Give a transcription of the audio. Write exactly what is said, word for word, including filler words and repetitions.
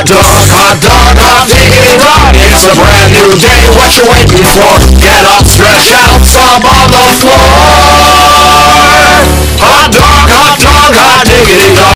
dog, hot dog, hot diggity dog. It's a brand new day, what you waiting for? Get up, stretch out, some on the floor. Hot dog, hot dog, hot diggity dog.